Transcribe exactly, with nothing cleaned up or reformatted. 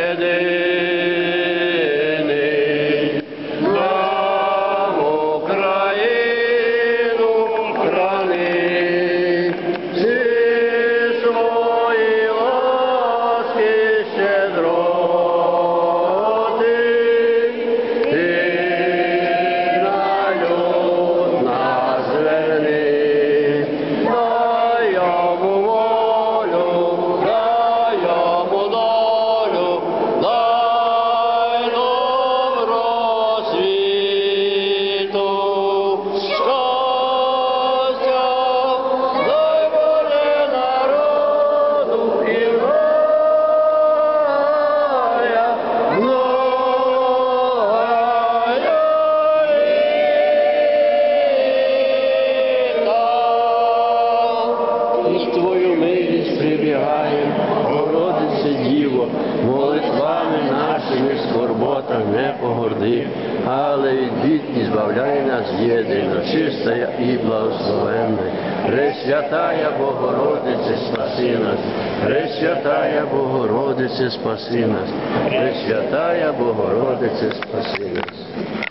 єдиний. Нам Україну храни, всі свої ласки щедроти, ти на люд нас верни, дай йому волю, дай йому долю, дай добро світу, щастя, дай Боже народу і грая, грая літа. І твою милість прибігаєм, Богородице Діво, молитвами нашими скорботах не погорди, але від бід і збавляй нас єдино, чистая і благословенна. Пресвятая Богородице, спаси нас, Пресвятая Богородице, спаси нас, Пресвятая Богородице, спаси нас.